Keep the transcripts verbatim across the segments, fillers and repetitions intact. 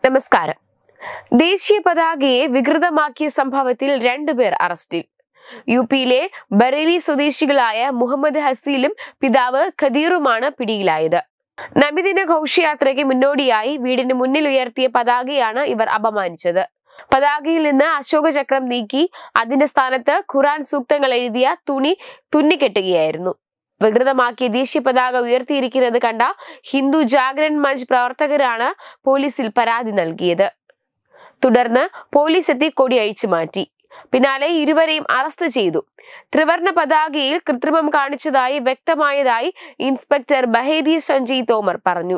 നമസ്കാരം. ദേശീയ പതാകയെ വികൃതമാക്കിയ സംഭവത്തിൽ രണ്ടുപേർ അറസ്റ്റിൽ. യു പിയിലെ ബറേലി സ്വദേശികളായ മുഹമ്മദ് ഹസീലും പിതാവ് ഖദീറുമാണ് പിടിയിലായത്. നബിദിന ഘോഷയാത്രയ്ക്ക് മുന്നോടിയായി വീടിന് മുന്നിൽ ഉയർത്തിയ പതാകയാണ് ഇവർ അപമാനിച്ചത്. പതാകയിൽ നിന്ന് അശോക ചക്രം നീക്കി അതിന്റെ സ്ഥാനത്ത് ഖുർആൻ സൂക്തങ്ങൾ എഴുതിയ തുണി തുന്നിക്കെട്ടുകയായിരുന്നു. വികൃതമാക്കിയ ദേശീയ പതാക ഉയർത്തിയിരിക്കുന്നത് കണ്ട ഹിന്ദു ജാഗരൺ മഞ്ച് പ്രവർത്തകരാണ് പോലീസിൽ പരാതി നൽകിയത്. തുടർന്ന് പോലീസ് എത്തി കൊടി അഴിച്ചു മാറ്റി. പിന്നാലെ ഇരുവരെയും അറസ്റ്റ് ചെയ്തു. ത്രിവർണ പതാകയിൽ കൃത്രിമം കാണിച്ചതായി വ്യക്തമായതായി ഇൻസ്പെക്ടർ ബഹേദി സഞ്ജയ് തോമർ പറഞ്ഞു.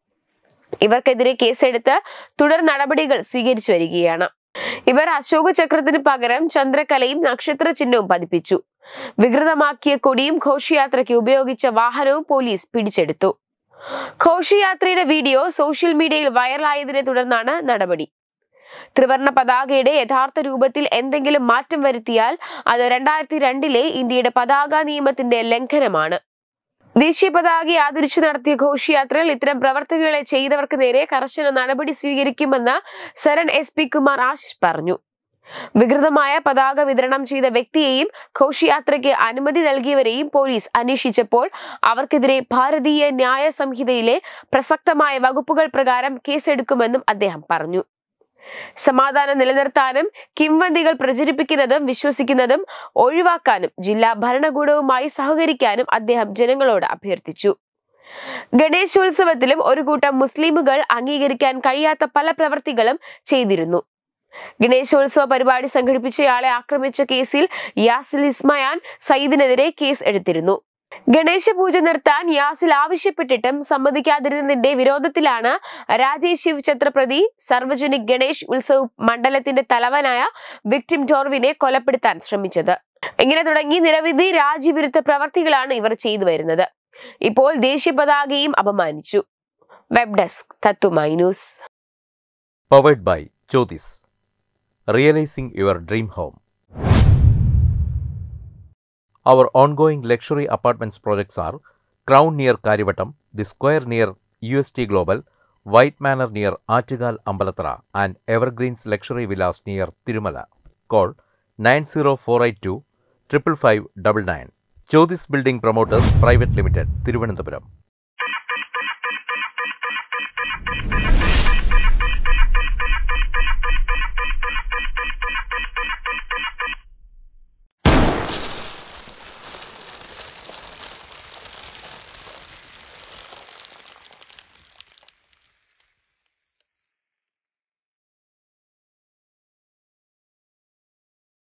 ഇവർക്കെതിരെ കേസെടുത്ത് തുടർ നടപടികൾ സ്വീകരിച്ചു വരികയാണ്. ഇവർ അശോക ചക്രത്തിന് പകരം ചന്ദ്രക്കലയും നക്ഷത്ര ചിഹ്നവും പതിപ്പിച്ചു. വികൃതമാക്കിയ കൊടിയും ഘോഷയാത്രയ്ക്ക് ഉപയോഗിച്ച വാഹനവും പോലീസ് പിടിച്ചെടുത്തു. ഘോഷയാത്രയുടെ വീഡിയോ സോഷ്യൽ മീഡിയയിൽ വൈറലായതിനെ തുടർന്നാണ് നടപടി. ത്രിവർണ പതാകയുടെ യഥാർത്ഥ രൂപത്തിൽ എന്തെങ്കിലും മാറ്റം വരുത്തിയാൽ അത് രണ്ടായിരത്തി രണ്ടിലെ ഇന്ത്യയുടെ പതാക നിയമത്തിന്റെ ലംഘനമാണ്. ദേശീയ പതാകയെ ആദരിച്ചു നടത്തിയ ഘോഷയാത്രയിൽ ഇത്തരം പ്രവർത്തികളെ ചെയ്തവർക്ക് നേരെ കർശന നടപടി സ്വീകരിക്കുമെന്ന് സരൺ എസ് പി കുമാർ ആശിഷ് പറഞ്ഞു. വികൃതമായ പതാക വിതരണം ചെയ്ത വ്യക്തിയെയും ഘോഷയാത്രയ്ക്ക് അനുമതി നൽകിയവരെയും പോലീസ് അന്വേഷിച്ചപ്പോൾ അവർക്കെതിരെ ഭാരതീയ ന്യായ സംഹിതയിലെ പ്രസക്തമായ വകുപ്പുകൾ പ്രകാരം കേസെടുക്കുമെന്നും അദ്ദേഹം പറഞ്ഞു. സമാധാനം നിലനിർത്താനും കിംവദന്തികൾ പ്രചരിപ്പിക്കുന്നതും വിശ്വസിക്കുന്നതും ഒഴിവാക്കാനും ജില്ലാ ഭരണകൂടവുമായി സഹകരിക്കാനും അദ്ദേഹം ജനങ്ങളോട് അഭ്യർത്ഥിച്ചു. ഗണേശോത്സവത്തിലും ഒരു കൂട്ടം മുസ്ലിമുകൾ അംഗീകരിക്കാൻ കഴിയാത്ത പല പ്രവൃത്തികളും ചെയ്തിരുന്നു. ഗണേശോത്സവ പരിപാടി സംഘടിപ്പിച്ചയാളെ ആക്രമിച്ച കേസിൽ യാസിൽ ഇസ്മായാൻ സയ്യിദിനെതിരെ കേസ് എടുത്തിരുന്നു. ഗണേശ പൂജ നിർത്താൻ യാസിൽ ആവശ്യപ്പെട്ടിട്ടും സമ്മതിക്കാതിരുന്നതിന്റെ വിരോധത്തിലാണ് രാജേഷ് ശിവ് ഛത്രപ്രതി സർവജനിക് ഗണേഷ് ഉത്സവ് മണ്ഡലത്തിന്റെ തലവനായ വിക്ടിം ടോർവിനെ കൊലപ്പെടുത്താൻ ശ്രമിച്ചത്. ഇങ്ങനെ തുടങ്ങി നിരവധി രാജ്യവിരുദ്ധ പ്രവർത്തികളാണ് ഇവർ ചെയ്തു വരുന്നത്. ഇപ്പോൾ ദേശീയ പതാകയും അപമാനിച്ചു. വെബ് ഡെസ്ക് തത്തുമൈ news. Powered by Jyothis. Realising your dream home. Our ongoing luxury apartments projects are Crown near Karivattam, The Square near U S T Global, White Manor near Attigal Ambalathara, and Evergreens Luxury Villas near Tirumala. Call nine zero four eight two five five five nine nine. Jyotis Building Promoters Private Limited, Thiruvananthapuram.